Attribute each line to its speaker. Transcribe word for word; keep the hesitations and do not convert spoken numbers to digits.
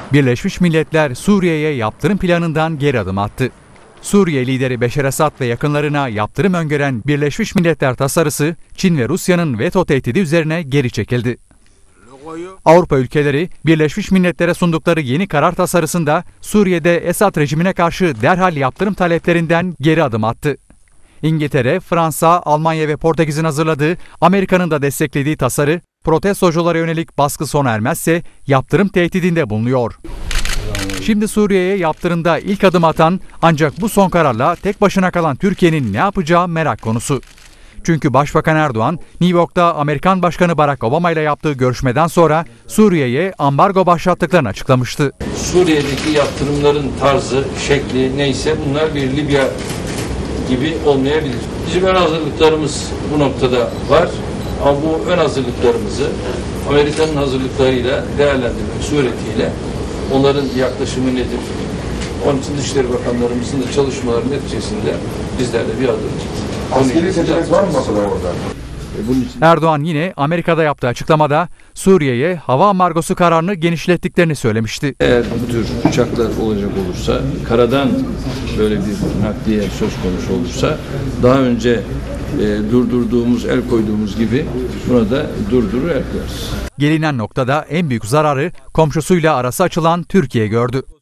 Speaker 1: Birleşmiş Milletler Suriye'ye yaptırım planından geri adım attı. Suriye lideri Beşar Esad ve yakınlarına yaptırım öngören Birleşmiş Milletler tasarısı Çin ve Rusya'nın veto tehdidi üzerine geri çekildi. Avrupa ülkeleri Birleşmiş Milletler'e sundukları yeni karar tasarısında Suriye'de Esad rejimine karşı derhal yaptırım taleplerinden geri adım attı. İngiltere, Fransa, Almanya ve Portekiz'in hazırladığı, Amerika'nın da desteklediği tasarı, protestoculara yönelik baskı sona ermezse yaptırım tehdidinde bulunuyor. Şimdi Suriye'ye yaptırımda ilk adım atan, ancak bu son kararla tek başına kalan Türkiye'nin ne yapacağı merak konusu. Çünkü Başbakan Erdoğan, New York'ta Amerikan Başkanı Barack Obama ile yaptığı görüşmeden sonra Suriye'ye ambargo başlattıklarını açıklamıştı.
Speaker 2: Suriye'deki yaptırımların tarzı, şekli neyse bunlar bir Libya gibi olmayabilir. Bizim ön hazırlıklarımız bu noktada var ama bu ön hazırlıklarımızı Amerika'nın hazırlıklarıyla değerlendirmek suretiyle onların yaklaşımı nedir? Onun için Dışişleri Bakanlarımızın da çalışmaları neticesinde bizler de bir adım atacağız.
Speaker 3: Askeri seçenek var mı masada orada?
Speaker 1: Erdoğan yine Amerika'da yaptığı açıklamada Suriye'ye hava ambargosu kararını genişlettiklerini söylemişti.
Speaker 2: Eğer bu tür uçaklar olacak olursa, karadan böyle bir nakliye söz konusu olursa daha önce e, durdurduğumuz, el koyduğumuz gibi buna da durdurur el koyarız.
Speaker 1: Gelinen noktada en büyük zararı komşusuyla arası açılan Türkiye gördü.